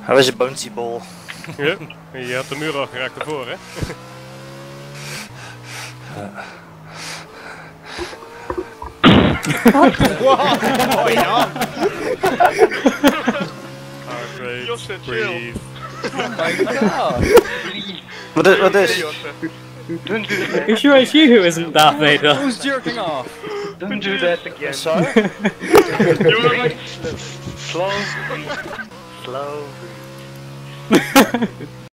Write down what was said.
Hij was een bouncy ball. Ja, je had de muur al geraakt ervoor, hè? Oh ja! Heart rate, Josse, chill. breathe. Oh my god! Wat is? Don't do that. You sure it's you who isn't Darth Vader? Who's jerking off? Don't do that again. Sorry? Slow. Slow.